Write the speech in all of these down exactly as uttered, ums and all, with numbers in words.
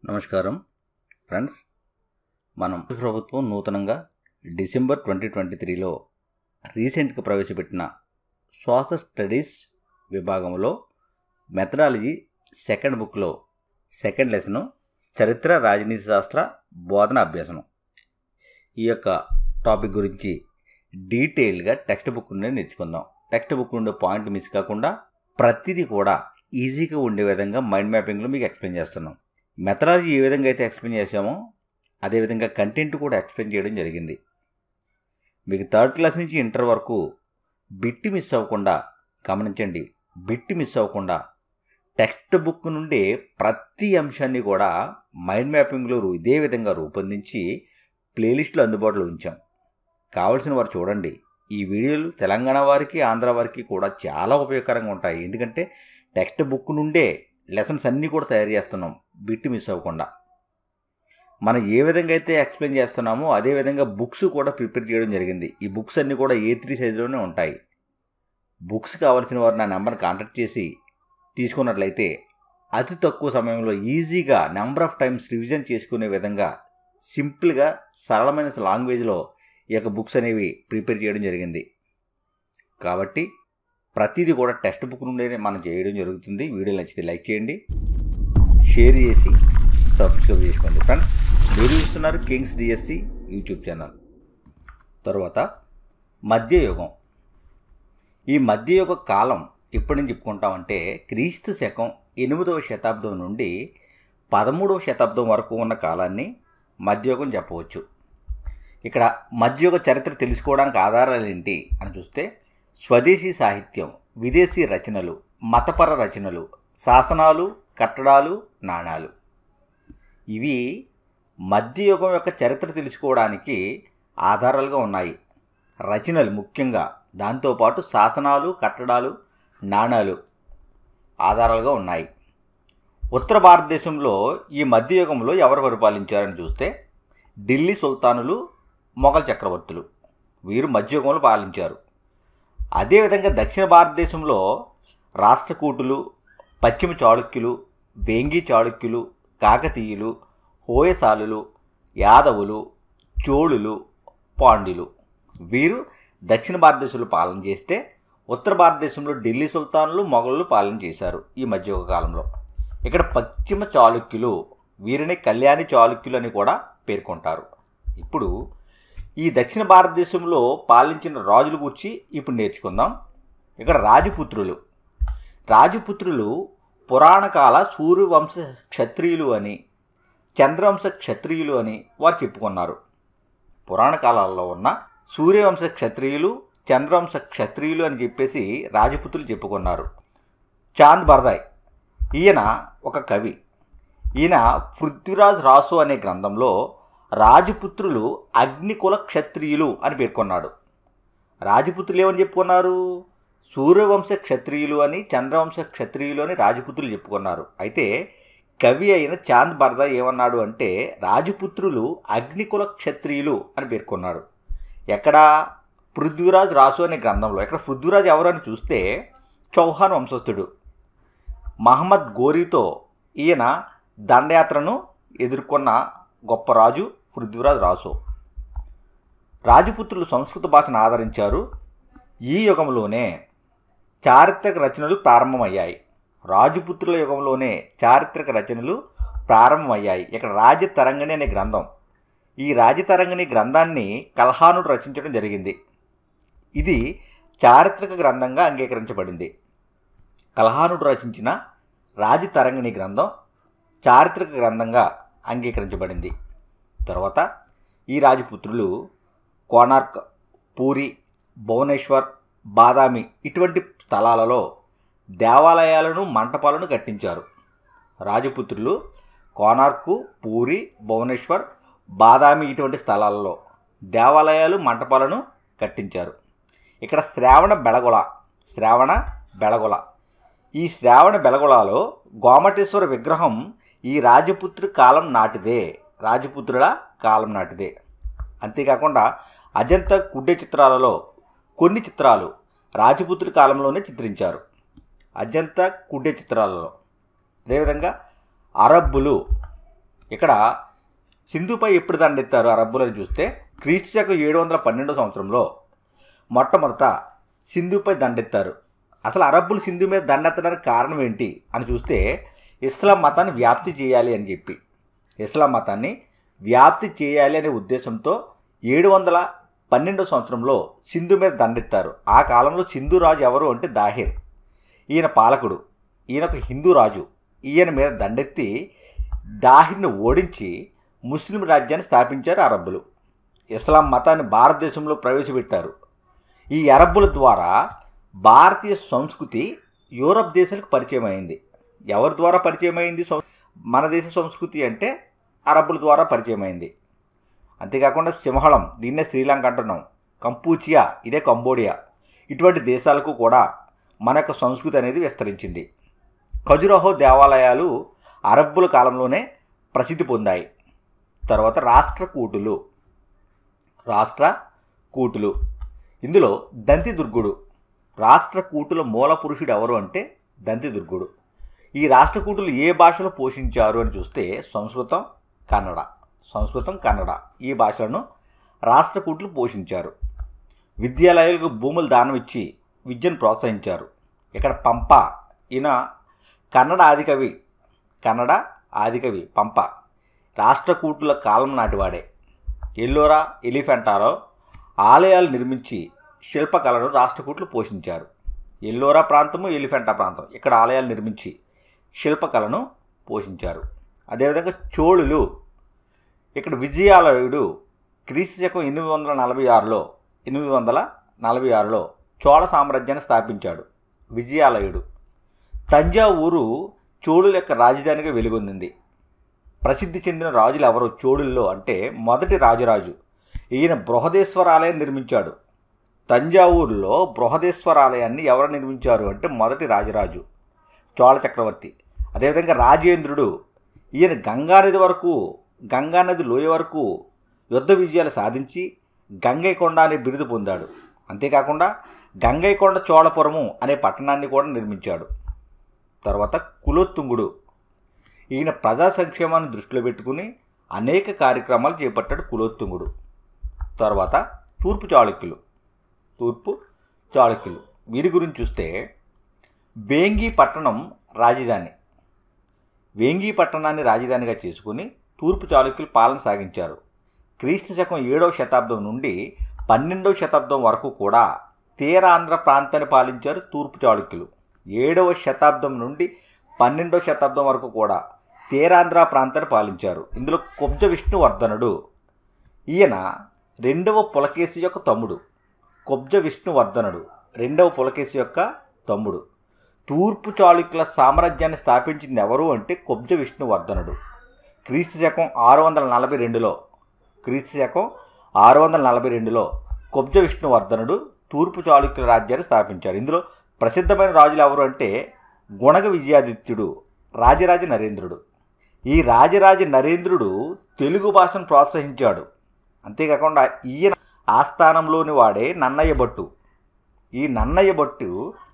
నమస్కారం ఫ్రెండ్స్, మనం ప్రభుత్వం నూతనంగా డిసెంబర్ ట్వంటీ ట్వంటీ త్రీలో రీసెంట్గా ప్రవేశపెట్టిన సోషల్ స్టడీస్ విభాగంలో మెథడాలజీ సెకండ్ బుక్లో సెకండ్ లెసను చరిత్ర రాజనీతి శాస్త్ర బోధన అభ్యాసనం ఈ యొక్క టాపిక్ గురించి డీటెయిల్గా టెక్స్ట్ బుక్ నుండి నేర్చుకుందాం. టెక్స్ట్ బుక్ నుండి పాయింట్ మిస్ కాకుండా ప్రతిదీ కూడా ఈజీగా ఉండే విధంగా మైండ్ మ్యాపింగ్లో మీకు ఎక్స్ప్లెయిన్ చేస్తున్నాం. మెథడాలజీ ఏ విధంగా అయితే ఎక్స్ప్లెయిన్ చేసామో అదేవిధంగా కంటెంట్ కూడా ఎక్స్ప్లెయిన్ చేయడం జరిగింది. మీకు థర్డ్ క్లాస్ నుంచి ఇంటర్ వరకు బిట్ మిస్ అవ్వకుండా గమనించండి. బిట్ మిస్ అవ్వకుండా టెక్స్ట్ బుక్ నుండి ప్రతి అంశాన్ని కూడా మైండ్ మ్యాపింగ్లో ఇదే విధంగా రూపొందించి ప్లేలిస్ట్లో అందుబాటులో ఉంచాం. కావాల్సిన వారు చూడండి. ఈ వీడియోలు తెలంగాణ వారికి ఆంధ్ర వారికి కూడా చాలా ఉపయోగకరంగా ఉంటాయి. ఎందుకంటే టెక్స్ట్ బుక్ నుండే లెసన్స్ అన్నీ కూడా తయారు చేస్తున్నాం బిట్ మిస్ అవ్వకుండా. మనం ఏ విధంగా అయితే ఎక్స్ప్లెయిన్ చేస్తున్నామో అదేవిధంగా బుక్స్ కూడా ప్రిపేర్ చేయడం జరిగింది. ఈ బుక్స్ అన్నీ కూడా ఏ త్రీ సైజులోనే ఉంటాయి. బుక్స్ కావాల్సిన వారు నా నెంబర్ని కాంటాక్ట్ చేసి తీసుకున్నట్లయితే అతి తక్కువ సమయంలో ఈజీగా నెంబర్ ఆఫ్ టైమ్స్ రివిజన్ చేసుకునే విధంగా సింపుల్గా సరళమైన లాంగ్వేజ్లో ఈ యొక్క బుక్స్ అనేవి ప్రిపేర్ చేయడం జరిగింది. కాబట్టి ప్రతిదీ కూడా టెక్స్ట్ బుక్ నుండే మనం చేయడం జరుగుతుంది. వీడియో నచ్చితే లైక్ చేయండి, షేర్ చేసి సబ్స్క్రైబ్ చేసుకోండి. ఫ్రెండ్స్, మీరు చూస్తున్నారు కింగ్స్ డిఎస్సి యూట్యూబ్ ఛానల్. తర్వాత మధ్యయుగం. ఈ మధ్యయుగ కాలం ఎప్పటి నుంచి చెప్పుకుంటామంటే క్రీస్తు శకం ఎనిమిదవ శతాబ్దం నుండి పదమూడవ శతాబ్దం వరకు ఉన్న కాలాన్ని మధ్యయుగం చెప్పవచ్చు. ఇక్కడ మధ్యయుగ చరిత్ర తెలుసుకోవడానికి ఆధారాలు ఏంటి అని చూస్తే స్వదేశీ సాహిత్యం, విదేశీ రచనలు, మతపర రచనలు, శాసనాలు, కట్టడాలు, నాణాలు. ఇవి మధ్యయుగం యొక్క చరిత్ర తెలుసుకోవడానికి ఆధారాలుగా ఉన్నాయి. రచనలు ముఖ్యంగా, దాంతోపాటు శాసనాలు, కట్టడాలు, నాణాలు ఆధారాలుగా ఉన్నాయి. ఉత్తర భారతదేశంలో ఈ మధ్యయుగంలో ఎవరు పరిపాలించారని చూస్తే ఢిల్లీ సుల్తానులు, మొఘల్ చక్రవర్తులు వీరు మధ్యయుగంలో పాలించారు. అదేవిధంగా దక్షిణ భారతదేశంలో రాష్ట్రకూటులు, పశ్చిమ చాళుక్యులు, వేంగి చాళుక్యులు, కాకతీయులు, హోయసాలులు, యాదవులు, చోళులు, పాండ్యులు వీరు దక్షిణ భారతదేశంలో పాలన చేస్తే ఉత్తర భారతదేశంలో ఢిల్లీ సుల్తానులు, మొఘలు పాలన చేశారు ఈ మధ్యయుగ కాలంలో. ఇక్కడ పశ్చిమ చాళుక్యులు వీరిని కళ్యాణి చాళుక్యులు అని కూడా పేర్కొంటారు. ఇప్పుడు ఈ దక్షిణ భారతదేశంలో పాలించిన రాజుల గురించి ఇప్పుడు నేర్చుకుందాం. ఇక్కడ రాజపుత్రులు రాజపుత్రులు పురాణకాల సూర్యవంశ క్షత్రియులు అని, చంద్రవంశ క్షత్రియులు అని వారు చెప్పుకున్నారు. పురాణ కాలాల్లో ఉన్న సూర్యవంశ క్షత్రియులు, చంద్రవంశ క్షత్రియులు అని చెప్పేసి రాజపుత్రులు చెప్పుకున్నారు. చాంద్ బర్దాయ్ ఈయన ఒక కవి. ఈయన పృథ్వీరాజ్ రాసు అనే గ్రంథంలో రాజపుత్రులు అగ్నికుల క్షత్రియులు అని పేర్కొన్నాడు. రాజపుత్రులు ఏమని చెప్పుకున్నారు? సూర్యవంశ క్షత్రియులు అని, చంద్రవంశ క్షత్రియులు అని రాజపుత్రులు చెప్పుకున్నారు. అయితే కవి అయిన చాంద్ బర్దాయ్ ఏమన్నాడు అంటే రాజపుత్రులు అగ్నికుల క్షత్రియులు అని పేర్కొన్నాడు. ఎక్కడ? పృథ్వీరాజ్ రాసు అనే గ్రంథంలో. ఇక్కడ పృథ్వీరాజ్ ఎవరు అని చూస్తే చౌహాన్ వంశస్థుడు. మహమ్మద్ గోరీతో ఈయన దండయాత్రను ఎదుర్కొన్న గొప్ప రాజు పృథ్వీరాజ్ రాసు. రాజపుత్రులు సంస్కృత భాషను ఆదరించారు. ఈ యుగంలోనే చారిత్రక రచనలు ప్రారంభమయ్యాయి. రాజపుత్రుల యుగంలోనే చారిత్రక రచనలు ప్రారంభమయ్యాయి. ఇక్కడ రాజతరంగిణి అనే గ్రంథం. ఈ రాజతరంగిణి గ్రంథాన్ని కల్హానుడు రచించడం జరిగింది. ఇది చారిత్రక గ్రంథంగా అంగీకరించబడింది. కల్హానుడు రచించిన రాజతరంగిణి గ్రంథం చారిత్రక గ్రంథంగా అంగీకరించబడింది. తర్వాత ఈ రాజపుత్రులు కోణార్క్, పూరి, భువనేశ్వర్, బాదామి ఇటువంటి స్థలాలలో దేవాలయాలను, మంటపాలను కట్టించారు. రాజపుత్రులు కోణార్కు, పూరి, భువనేశ్వర్, బాదామి ఇటువంటి స్థలాలలో దేవాలయాలు, మంటపాలను కట్టించారు. ఇక్కడ శ్రావణ బెళగొల శ్రావణ బెళగొల ఈ శ్రావణ బెళగొలలో గోమటేశ్వర విగ్రహం ఈ రాజపుత్ర కాలం నాటిదే రాజపుత్రుల కాలం నాటిదే అంతేకాకుండా అజంతా కుడ్డే చిత్రాలలో కొన్ని చిత్రాలు రాజపుత్ర కాలంలోనే చిత్రించారు. అజంతా కుడ్డే చిత్రాలలో అదేవిధంగా అరబ్బులు ఇక్కడ సింధుపై ఎప్పుడు దండెత్తారు అరబ్బులని చూస్తే క్రీస్తు శకం ఏడు వందల పన్నెండో సంవత్సరంలో మొట్టమొదట సింధుపై దండెత్తారు. అసలు అరబ్బులు సింధు మీద దండెత్తడానికి కారణం ఏంటి అని చూస్తే ఇస్లాం మతాన్ని వ్యాప్తి చేయాలి అని చెప్పి ఇస్లాం మతాన్ని వ్యాప్తి చేయాలి అనే ఉద్దేశంతో ఏడు వందల పన్నెండో సంవత్సరంలో సింధు మీద దండెత్తారు. ఆ కాలంలో సింధు రాజు ఎవరు అంటే దాహిర్. ఈయన పాలకుడు, ఈయన ఒక హిందూ రాజు. ఈయన మీద దండెత్తి దాహిర్ను ఓడించి ముస్లిం రాజ్యాన్ని స్థాపించారు అరబ్బులు. ఇస్లాం మతాన్ని భారతదేశంలో ప్రవేశపెట్టారు. ఈ అరబ్బుల ద్వారా భారతీయ సంస్కృతి యూరప్ దేశాలకు పరిచయం అయింది. ఎవరి ద్వారా పరిచయం అయింది? మన దేశ సంస్కృతి అంటే అరబ్బుల ద్వారా పరిచయం అయింది. అంతేకాకుండా సింహళం, దీన్నే శ్రీలంక అంటున్నాం, కంపూచియా, ఇదే కంబోడియా, ఇటువంటి దేశాలకు కూడా మన యొక్క సంస్కృతి అనేది విస్తరించింది. ఖజురహో దేవాలయాలు అరబ్బుల కాలంలోనే ప్రసిద్ధి పొందాయి. తర్వాత రాష్ట్ర కూటులు రాష్ట్ర కూటులు ఇందులో దంతిదుర్గుడు రాష్ట్ర కూటుల మూల పురుషుడు ఎవరు అంటే దంతిదుర్గుడు. ఈ రాష్ట్రకూటులు ఏ భాషలో పోషించారు అని చూస్తే సంస్కృతం, కన్నడ సంస్కృతం కన్నడ ఈ భాషలను రాష్ట్రకూటులు పోషించారు. విద్యాలయాలకు భూములు దానం ఇచ్చి విద్యను ప్రోత్సహించారు. ఇక్కడ పంప, ఈయన కన్నడ ఆదికవి కన్నడ ఆదికవి పంప రాష్ట్రకూటుల కాలం నాటివాడే. ఎల్లోరా, ఎలిఫెంటాలో ఆలయాలు నిర్మించి శిల్పకళను రాష్ట్రకూటులు పోషించారు. ఎల్లోరా ప్రాంతము, ఎలిఫెంటా ప్రాంతం ఇక్కడ ఆలయాలు నిర్మించి శిల్పకళను పోషించారు. అదేవిధంగా చోళులు, ఇక్కడ విజయాలయుడు క్రీస్తు శకం ఎనిమిది వందల నలభై ఆరులో ఎనిమిది వందల నలభై ఆరులో చోళ సామ్రాజ్యాన్ని స్థాపించాడు విజయాలయుడు. తంజావూరు చోళుల యొక్క రాజధానిగా వెలుగొందింది. ప్రసిద్ధి చెందిన రాజులు ఎవరు చోళుల్లో అంటే మొదటి రాజరాజు, ఈయన బృహదేశ్వర ఆలయం నిర్మించాడు. తంజావూరులో బృహదేశ్వర ఆలయాన్ని ఎవరు నిర్మించారు అంటే మొదటి రాజరాజు చోళ చక్రవర్తి. అదేవిధంగా రాజేంద్రుడు, ఈయన గంగానది వరకు గంగానది లోయ వరకు యుద్ధ విజయాలు సాధించి గంగైకొండ అనే బిరుదు పొందాడు. అంతేకాకుండా గంగైకొండ చోళపురము అనే పట్టణాన్ని కూడా నిర్మించాడు. తర్వాత కులోత్తుంగుడు, ఈయన ప్రజా సంక్షేమాన్ని దృష్టిలో పెట్టుకుని అనేక కార్యక్రమాలు చేపట్టాడు కులోత్తుంగుడు. తర్వాత తూర్పు చాళుక్యులు తూర్పు చాళుక్యులు వీరి గురించి చూస్తే వేంగి పట్టణం రాజధాని వేంగి పట్టణాన్ని రాజధానిగా చేసుకుని తూర్పు చాళుక్యులు పాలన సాగించారు. క్రీస్తు శకం ఏడవ శతాబ్దం నుండి పన్నెండవ శతాబ్దం వరకు కూడా తీరాంధ్ర ప్రాంతాన్ని పాలించారు తూర్పు చాళుక్యులు. ఏడవ శతాబ్దం నుండి పన్నెండవ శతాబ్దం వరకు కూడా తీరాంధ్ర ప్రాంతాన్ని పాలించారు. ఇందులో కుబ్జ విష్ణువర్ధనుడు, ఈయన రెండవ పులకేశి యొక్క తమ్ముడు. కుబ్జ విష్ణువర్ధనుడు రెండవ పులకేశి యొక్క తమ్ముడు. తూర్పు చాళుక్యుల సామ్రాజ్యాన్ని స్థాపించింది ఎవరు అంటే కుబ్జ విష్ణువర్ధనుడు. క్రీస్తు శకం ఆరు వందల నలభై రెండులో క్రీస్తు శకం ఆరు వందల నలభై రెండులో కుబ్జ విష్ణువర్ధనుడు తూర్పు చాళుక్యుల రాజ్యాన్ని స్థాపించారు. ఇందులో ప్రసిద్ధమైన రాజులు ఎవరు అంటే గుణగ విజయాదిత్యుడు, రాజరాజ నరేంద్రుడు. ఈ రాజరాజ నరేంద్రుడు తెలుగు భాషను ప్రోత్సహించాడు. అంతేకాకుండా ఈయన ఆస్థానంలోని వాడే నన్నయ్య భట్టు. ఈ నన్నయ్య భట్టు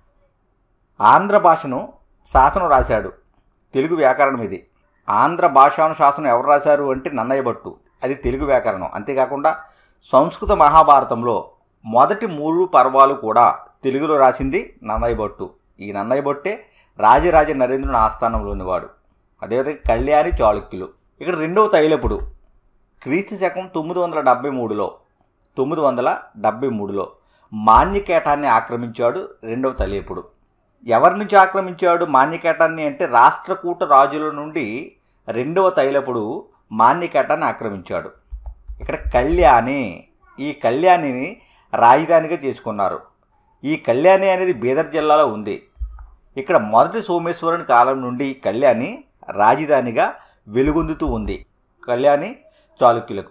ఆంధ్ర భాషను శాసనం రాశాడు. తెలుగు వ్యాకరణం ఇది. ఆంధ్ర భాషాను శాసనం ఎవరు రాశారు అంటే నన్నయ్య భట్టు, అది తెలుగు వ్యాకరణం. అంతేకాకుండా సంస్కృత మహాభారతంలో మొదటి మూడు పర్వాలు కూడా తెలుగులో రాసింది నన్నయ్య భట్టు. ఈ నన్నయ్య భట్టే రాజరాజ నరేంద్రుని ఆస్థానంలోని వాడు. అదేవిధంగా కళ్యాణి చాళుక్యులు, ఇక్కడ రెండవ తైలపుడు క్రీస్తు శకం తొమ్మిది వందల డెబ్బై మూడులో తొమ్మిది వందల డెబ్బై మూడులో మాన్యకేటాన్ని ఆక్రమించాడు రెండవ తైలపుడు. ఎవరి నుంచి ఆక్రమించాడు మాన్యకేటాన్ని అంటే రాష్ట్రకూట రాజుల నుండి రెండవ తైలపుడు మాన్యకేటాన్ని ఆక్రమించాడు. ఇక్కడ కళ్యాణి, ఈ కళ్యాణిని రాజధానిగా చేసుకున్నారు. ఈ కళ్యాణి అనేది బీదర్ జిల్లాలో ఉంది. ఇక్కడ మొదటి సోమేశ్వరుని కాలం నుండి కళ్యాణి రాజధానిగా వెలుగొందుతూ ఉంది కళ్యాణి చాళుక్యులకు.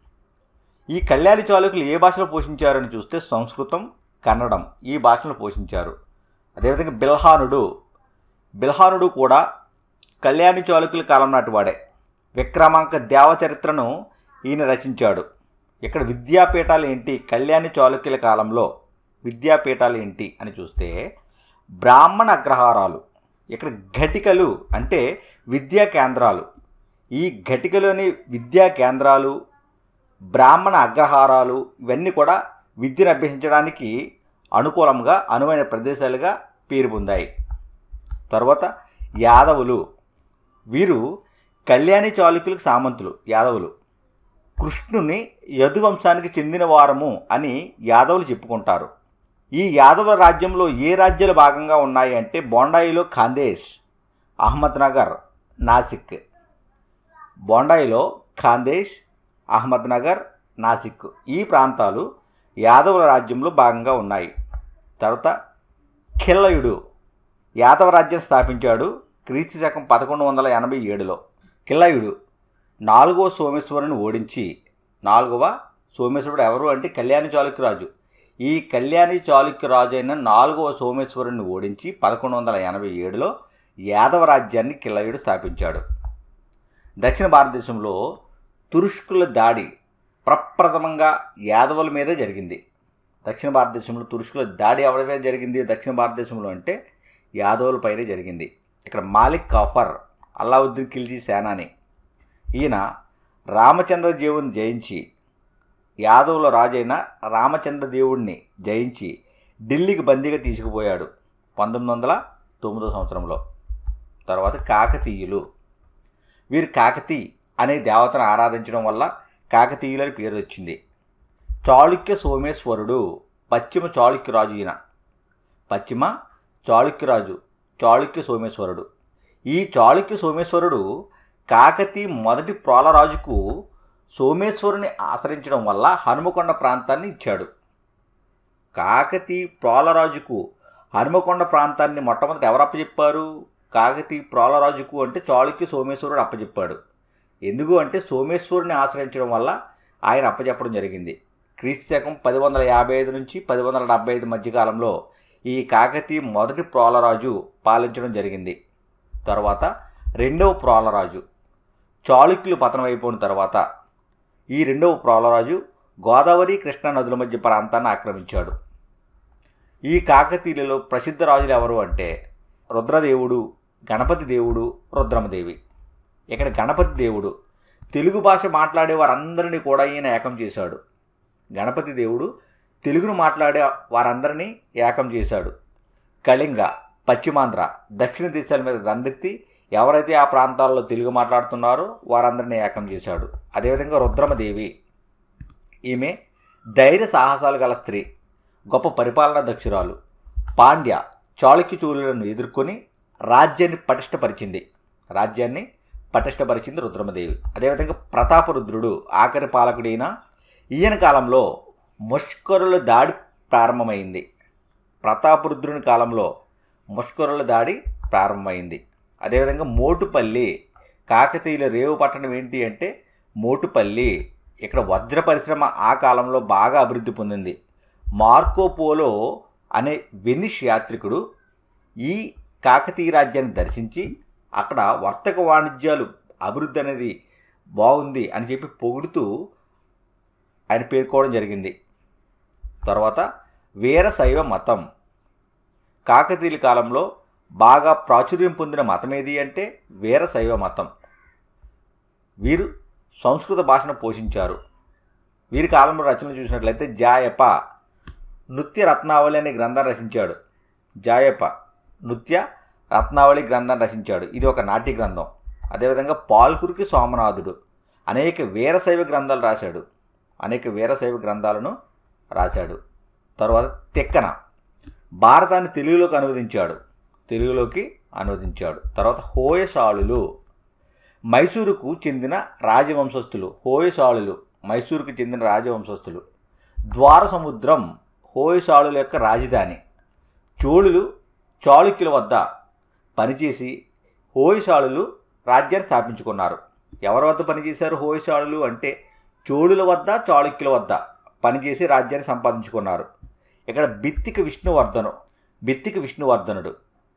ఈ కళ్యాణి చాళుక్యులు ఏ భాషలో పోషించారని చూస్తే సంస్కృతం, కన్నడం ఈ భాషలో పోషించారు. అదేవిధంగా బిల్హానుడు బిల్హానుడు కూడా కళ్యాణి చాళుక్యుల కాలం నాటి వాడే. విక్రమాంక దేవచరిత్రను ఈయన రచించాడు. ఇక్కడ విద్యాపీఠాలు ఏంటి కళ్యాణి చాళుక్యుల కాలంలో విద్యాపీఠాలు ఏంటి అని చూస్తే బ్రాహ్మణ అగ్రహారాలు, ఇక్కడ ఘటికలు అంటే విద్యా కేంద్రాలు. ఈ ఘటికలోని విద్యా కేంద్రాలు, బ్రాహ్మణ అగ్రహారాలు ఇవన్నీ కూడా విద్యను అభ్యసించడానికి అనుకూలంగా అనువైన ప్రదేశాలుగా పేరు పొందాయి. తర్వాత యాదవులు. వీరు కళ్యాణి చాళుక్యులకు సామంతులు. యాదవులు కృష్ణుని యదు వంశానికి చెందిన వారము అని యాదవులు చెప్పుకుంటారు. ఈ యాదవుల రాజ్యంలో ఏ రాజ్యాలు భాగంగా ఉన్నాయి అంటే బొండాయిలో ఖాందేశ్, అహ్మద్నగర్, నాసిక్. బొండాయిలో ఖాందేశ్, అహ్మద్నగర్, నాసిక్ ఈ ప్రాంతాలు యాదవుల రాజ్యంలో భాగంగా ఉన్నాయి. తర్వాత కిల్లయుడు యాదవ రాజ్యం స్థాపించాడు క్రీస్తు శకం పదకొండు వందల ఎనభై ఏడులో. కిల్లయుడు నాలుగవ సోమేశ్వరుని ఓడించి, నాలుగవ సోమేశ్వరుడు ఎవరు అంటే కళ్యాణి చాళుక్యరాజు. ఈ కళ్యాణి చాళుక్యరాజు అయిన నాలుగవ సోమేశ్వరుని ఓడించి పదకొండు వందల ఎనభై ఏడులో యాదవ రాజ్యాన్ని కిల్లయుడు స్థాపించాడు. దక్షిణ భారతదేశంలో తురుష్కుల దాడి ప్రప్రథమంగా యాదవుల మీదే జరిగింది. దక్షిణ భారతదేశంలో తురుష్కుల దాడి ఎవరి మీద జరిగింది దక్షిణ భారతదేశంలో అంటే యాదవుల పైనే జరిగింది. ఇక్కడ మాలిక్ కాఫర్ అల్లావుద్దీన్ ఖిల్జీ సేనాని. ఈయన రామచంద్రదేవుని జయించి, యాదవుల రాజైన రామచంద్రదేవుడిని జయించి ఢిల్లీకి బందీగా తీసుకుపోయాడు పంతొమ్మిది వందల తొమ్మిదో సంవత్సరంలో. తర్వాత కాకతీయులు. వీరు కాకతీ అనే దేవతను ఆరాధించడం వల్ల కాకతీయులు అని పేరు వచ్చింది. చాళుక్య సోమేశ్వరుడు పశ్చిమ చాళుక్యరాజు. ఈయన పశ్చిమ చాళుక్యరాజు చాళుక్య సోమేశ్వరుడు. ఈ చాళుక్య సోమేశ్వరుడు కాకతీ మొదటి ప్రోలరాజుకు సోమేశ్వరుని ఆశ్రయించడం వల్ల హనుమకొండ ప్రాంతాన్ని ఇచ్చాడు. కాకతీ ప్రోలరాజుకు హనుమకొండ ప్రాంతాన్ని మొట్టమొదటి ఎవరు అప్పచెప్పారు? కాకతీ ప్రోలరాజుకు అంటే చాళుక్య సోమేశ్వరుడు అప్పచెప్పాడు. ఎందుకు అంటే సోమేశ్వరుని ఆశ్రయించడం వల్ల ఆయన అప్పచెప్పడం జరిగింది. క్రీస్తు శకం పది వందల యాభై ఐదు నుంచి పది వందల డెబ్బై ఐదు మధ్యకాలంలో ఈ కాకతీ మొదటి ప్రోలరాజు పాలించడం జరిగింది. తర్వాత రెండవ ప్రోలరాజు చాళుక్యులు పతనం అయిపోయిన తర్వాత ఈ రెండవ ప్రోలరాజు గోదావరి కృష్ణా నదుల మధ్య ప్రాంతాన్ని ఆక్రమించాడు. ఈ కాకతీయులలో ప్రసిద్ధ రాజులు ఎవరు అంటే రుద్రదేవుడు, గణపతి దేవుడు, రుద్రమదేవి. ఇక్కడ గణపతి దేవుడు తెలుగు భాష మాట్లాడే వారందరినీ కూడా ఈయన ఏకం చేశాడు. గణపతి దేవుడు తెలుగును మాట్లాడే వారందరినీ ఏకం చేశాడు. కళింగ, పశ్చిమాంధ్ర, దక్షిణ దేశాల మీద దండెత్తి ఎవరైతే ఆ ప్రాంతాల్లో తెలుగు మాట్లాడుతున్నారో వారందరినీ ఏకం చేశాడు. అదేవిధంగా రుద్రమదేవి, ఈమె ధైర్య సాహసాలు గల స్త్రీ, గొప్ప పరిపాలనా దక్షురాలు. పాండ్య చాళుక్య చూలులను ఎదుర్కొని రాజ్యాన్ని పటిష్టపరిచింది రాజ్యాన్ని పటిష్టపరిచింది రుద్రమదేవి. అదేవిధంగా ప్రతాపరుద్రుడు ఆఖరి పాలకుడైన ఈయన కాలంలో ముష్కరుల దాడి ప్రారంభమైంది. ప్రతాపరుద్రుని కాలంలో ముష్కరుల దాడి ప్రారంభమైంది. అదేవిధంగా మోటుపల్లి, కాకతీయుల రేవు పట్టణం ఏంటి అంటే మోటుపల్లి. ఇక్కడ వజ్ర పరిశ్రమ ఆ కాలంలో బాగా అభివృద్ధి పొందింది. మార్కోపోలో అనే వెనిష్ యాత్రికుడు ఈ కాకతీయ రాజ్యాన్ని దర్శించి అక్కడ వర్తక వాణిజ్యాలు అభివృద్ధి అనేది బాగుంది అని చెప్పి పొగుడుతూ ఆయన పేర్కోవడం జరిగింది. తర్వాత వీరశైవ మతం. కాకతీయుల కాలంలో బాగా ప్రాచుర్యం పొందిన మతం ఏది అంటే వీరశైవ మతం. వీరు సంస్కృత భాషను పోషించారు. వీరి కాలంలో రచనలు చూసినట్లయితే జాయప నృత్య రత్నావళి అనే గ్రంథం రచించాడు. జాయప నృత్య రత్నావళి గ్రంథం రచించాడు. ఇది ఒక నాట్య గ్రంథం. అదేవిధంగా పాల్కురికి సోమనాథుడు అనేక వీరశైవ గ్రంథాలు రాశాడు. అనేక వీరశైవ గ్రంథాలను రాశాడు. తర్వాత తిక్కన భారతాన్ని తెలుగులోకి అనువదించాడు తెలుగులోకి అనువదించాడు తర్వాత హోయసాళులు మైసూరుకు చెందిన రాజవంశస్థులు. హోయసాళులు మైసూరుకు చెందిన రాజవంశస్థులు. ద్వార సముద్రం హోయసాళుల యొక్క రాజధాని. చోళులు చాళుక్యుల వద్ద పనిచేసి హోయసాళులు రాజ్యాన్ని స్థాపించుకున్నారు. ఎవరి వద్ద పనిచేశారు హోయసాళులు అంటే చోళుల వద్ద, చాళుక్యుల వద్ద పనిచేసి రాజ్యాన్ని సంపాదించుకున్నారు. ఇక్కడ బిత్తిక విష్ణువర్ధను బిత్తిక విష్ణువర్ధనుడు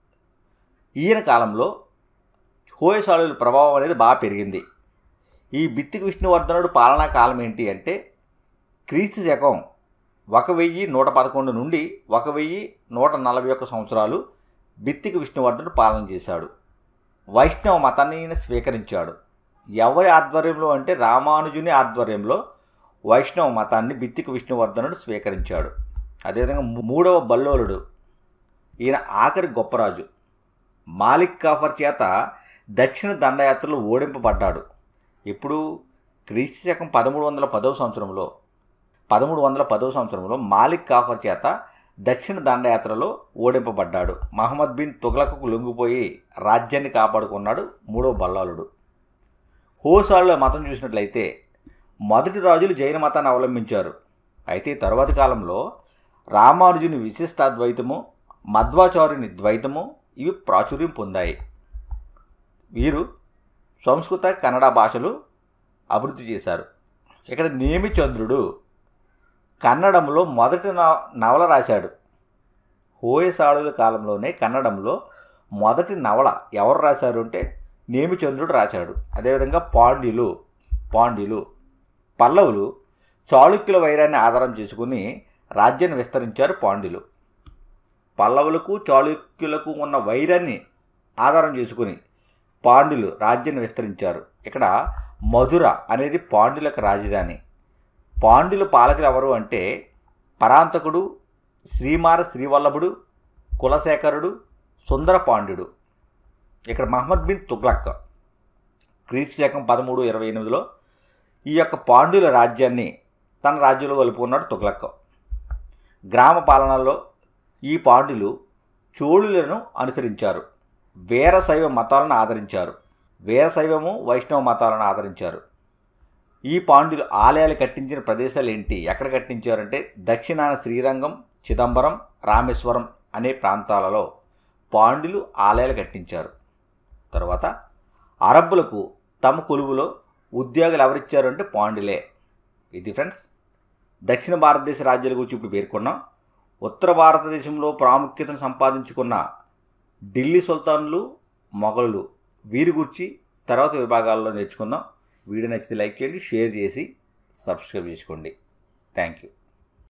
ఈయన కాలంలో హోయసాళుల ప్రభావం అనేది బాగా పెరిగింది. ఈ బిత్తిక విష్ణువర్ధనుడు పాలనా కాలం ఏంటి అంటే క్రీస్తు శకం ఒక వెయ్యి నూట పదకొండు నుండి ఒక వెయ్యి నూట నలభై ఒక్క సంవత్సరాలు బిత్తిక విష్ణువర్ధనుడు పాలన చేశాడు. వైష్ణవ మతాన్ని ఈయన స్వీకరించాడు. ఎవరి ఆధ్వర్యంలో అంటే రామానుజుని ఆధ్వర్యంలో వైష్ణవ మతాన్ని బిత్తిక విష్ణువర్ధనుడు స్వీకరించాడు. అదేవిధంగా మూడవ బల్లోలుడు, ఈయన ఆఖరి గొప్పరాజు, మాలిక్ కాఫర్ చేత దక్షిణ దండయాత్రలో ఓడింపబడ్డాడు. ఇప్పుడు క్రీస్తు శకం పదమూడు వందల పదవ సంవత్సరంలో పదమూడు వందల పదవ సంవత్సరంలో మాలిక్ కాఫర్ చేత దక్షిణ దండయాత్రలో ఓడింపబడ్డాడు. మహమ్మద్ బిన్ తుగ్లక్కు లొంగిపోయి రాజ్యాన్ని కాపాడుకున్నాడు మూడవ బల్లాలుడు. హోసాళ్ళ మతం చూసినట్లయితే మొదటి రాజులు జైన మతాన్ని అవలంబించారు. అయితే తరువాతి కాలంలో రామానుజుని విశిష్టాద్వైతము, మధ్వాచార్యుని ద్వైతము ఇవి ప్రాచుర్యం పొందాయి. వీరు సంస్కృత కన్నడ భాషలు అభివృద్ధి చేశారు. ఇక్కడ నేమిచంద్రుడు కన్నడంలో మొదటి నవల రాశాడు. హోయసాళుల కాలంలోనే కన్నడంలో మొదటి నవల ఎవరు రాశారు అంటే నేమిచంద్రుడు రాశాడు. అదేవిధంగా పాండ్యులు పాండ్యులు పల్లవులు చాళుక్యుల వైరాన్ని ఆధారం చేసుకుని రాజ్యాన్ని విస్తరించారు. పాండ్యులు పల్లవులకు చాళుక్యులకు ఉన్న వైరాన్ని ఆధారం చేసుకుని పాండ్యులు రాజ్యాన్ని విస్తరించారు. ఇక్కడ మధుర అనేది పాండ్యులకు రాజధాని. పాండ్యుల పాలకులు ఎవరు అంటే పరాంతకుడు, శ్రీమార శ్రీవల్లభుడు, కులశేఖరుడు, సుందర పాండ్యుడు. ఇక్కడ మహమ్మద్ బిన్ తుగ్లక్ క్రీస్తు శకం పదమూడు ఇరవై ఎనిమిదిలో ఈ యొక్క పాండ్యుల రాజ్యాన్ని తన రాజ్యంలో కలుపుకున్నాడు తుగ్లక్. గ్రామ పాలనలో ఈ పాండ్యులు చోళులను అనుసరించారు. వీరశైవ మతాలను ఆదరించారు. వీరశైవము వైష్ణవ మతాలను ఆదరించారు. ఈ పాండ్యులు ఆలయాలు కట్టించిన ప్రదేశాలు ఏంటి, ఎక్కడ కట్టించారంటే దక్షిణాన శ్రీరంగం, చిదంబరం, రామేశ్వరం అనే ప్రాంతాలలో పాండ్యులు ఆలయాలు కట్టించారు. తర్వాత అరబ్బులకు తమ కొలువులో ఉద్యోగాలు ఎవరిచ్చారు అంటే పాండ్యులే. ఇది ఫ్రెండ్స్ దక్షిణ భారతదేశ రాజ్యాల గురించి ఇప్పుడు పేర్కొన్నాం. ఉత్తర భారతదేశంలో ప్రాముఖ్యతను సంపాదించుకున్న ఢిల్లీ సుల్తాన్లు, మొఘలులు వీరి గురించి తర్వాత విభాగాల్లో నేర్చుకుందాం. వీడియో నచ్చితే లైక్ చేయండి, షేర్ చేసి సబ్స్క్రైబ్ చేసుకోండి. Thank you.